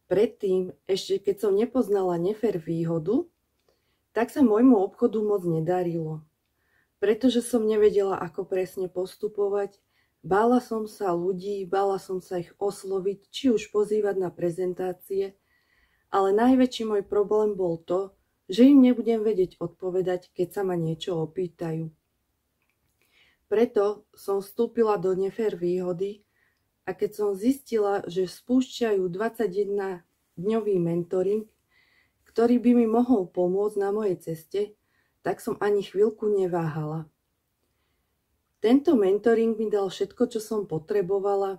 Predtým, ešte keď som nepoznala nefér výhodu, tak sa môjmu obchodu moc nedarilo. Pretože som nevedela, ako presne postupovať, bála som sa ľudí, bála som sa ich osloviť, či už pozývať na prezentácie, ale najväčší môj problém bol to, že im nebudem vedieť odpovedať, keď sa ma niečo opýtajú. Preto som vstúpila do nefér výhody a keď som zistila, že spúšťajú 21-dňový mentoring, ktorý by mi mohol pomôcť na mojej ceste, tak som ani chvíľku neváhala. Tento mentoring mi dal všetko, čo som potrebovala.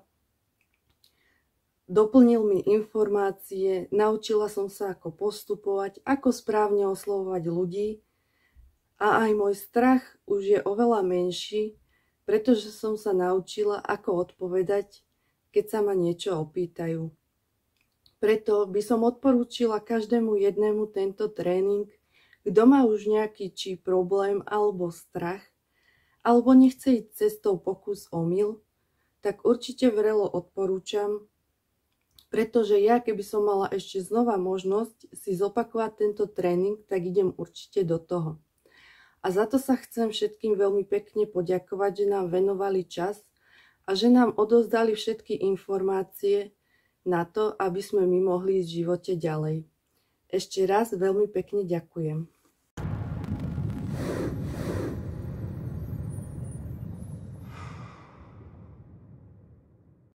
Doplnil mi informácie, naučila som sa, ako postupovať, ako správne oslovovať ľudí a aj môj strach už je oveľa menší, pretože som sa naučila, ako odpovedať, keď sa ma niečo opýtajú. Preto by som odporúčila každému jednému tento tréning, kto má už nejaký či problém alebo strach, alebo nechce ísť cestou pokus omyl, tak určite vrelo odporúčam, pretože ja, keby som mala ešte znova možnosť si zopakovať tento tréning, tak idem určite do toho. A za to sa chcem všetkým veľmi pekne poďakovať, že nám venovali čas a že nám odozdali všetky informácie na to, aby sme my mohli ísť v živote ďalej. Ešte raz veľmi pekne ďakujem.